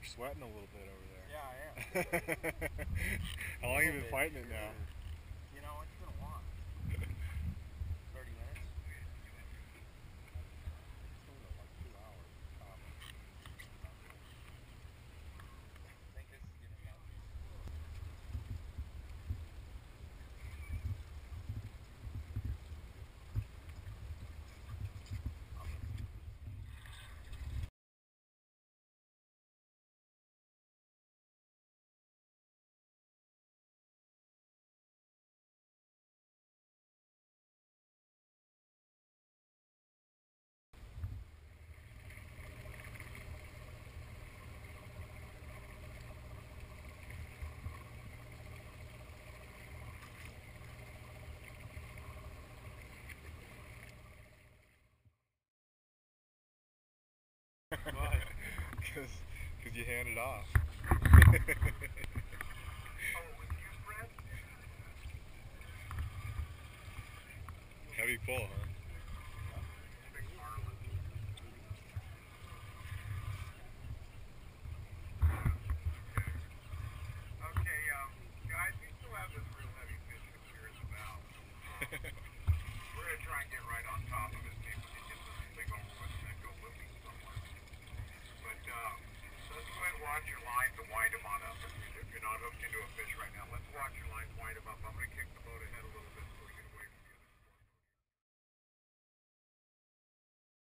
sweating a little bit over there. Yeah, I am. How long have you been fighting it now? You know, it's been a while. 30 minutes? It's been like 2 hours. I think this is getting out. Why? Because you hand it off. Heavy pull, huh?